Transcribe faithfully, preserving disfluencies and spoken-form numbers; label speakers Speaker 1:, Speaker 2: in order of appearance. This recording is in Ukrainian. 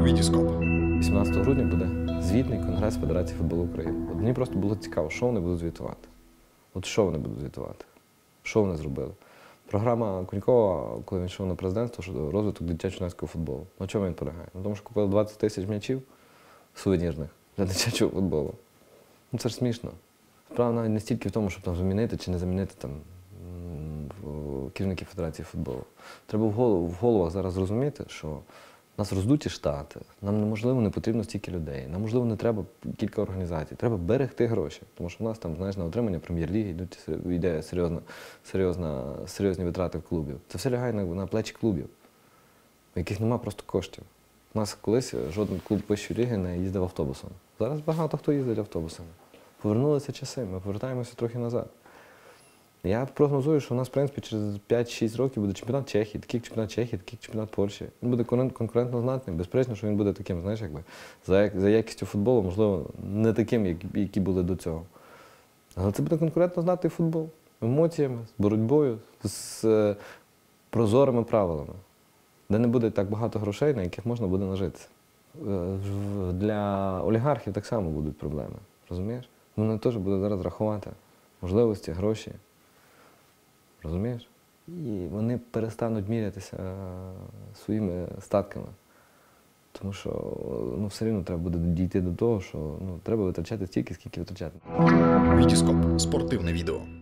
Speaker 1: Вітіскоп.
Speaker 2: вісімнадцятого грудня буде звітний конгрес Федерації футболу України. От мені просто було цікаво, що вони будуть звітувати. От що вони будуть звітувати? Що вони зробили? Програма Кунькова, коли він йшов на президентство, що розвиток дитячо-юнацького футболу. На чому він полягає? На тому, що купили двадцять тисяч м'ячів сувенірних для дитячого футболу. Ну це ж смішно. Справа навіть не стільки в тому, щоб там замінити чи не замінити там керівників Федерації футболу. Треба в, голов, в головах зараз зрозуміти, що у нас роздуті штати, нам неможливо не потрібно стільки людей, нам, можливо, не треба кілька організацій, треба берегти гроші, тому що в нас там, знаєш, на отримання прем'єр-ліги йдуть, йде серйозна, серйозна, серйозні витрати в клубів. Це все лягає на, на плечі клубів, у яких немає просто коштів. У нас колись жоден клуб вищої ліги не їздив автобусом. Зараз багато хто їздить автобусами. Повернулися часи, ми повертаємося трохи назад. Я прогнозую, що у нас, в принципі, через п'ять-шість років буде чемпіонат Чехії, такий чемпіонат Чехії, такий чемпіонат Польщі. Він буде конкурентно знатним. Безперечно, що він буде таким, знаєш, якби, за, за якістю футболу, можливо, не таким, як, які були до цього. Але це буде конкурентно знатний футбол. Емоціями, з боротьбою, з е, прозорими правилами, де не буде так багато грошей, на яких можна буде нажитися. Е, для олігархів так само будуть проблеми, розумієш? Вони теж будуть зараз рахувати можливості, гроші. Розумієш? І вони перестануть мірятися своїми статками. Тому що ну, все рівно треба буде дійти до того, що ну, треба витрачати стільки, скільки витрачати.
Speaker 1: Вітіскоп. Спортивне відео.